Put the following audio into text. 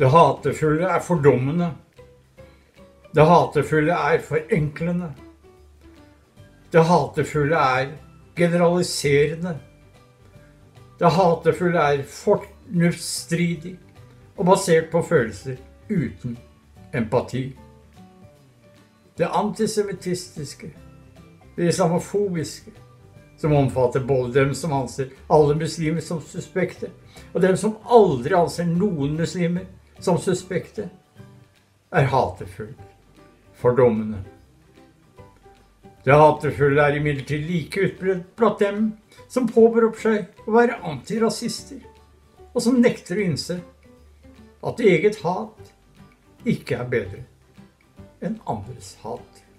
Det hatefulle er fordommende. Det hatefulle er forenklende. Det hatefulle er generaliserende. Det hatefulle er fornuftsstridig og basert på følelser uten empati. Det antisemittiske, det islamofobiske, som omfatter både dem som anser alle muslimer som suspekte, og dem som aldri anser noen muslimer som suspekte, er hatefullt, fordommende. Det hatefulle er imidlertid like utbredt blant dem som påberoper seg å være antirasister, og som nekter å innse at eget hat ikke er bedre enn andres hat.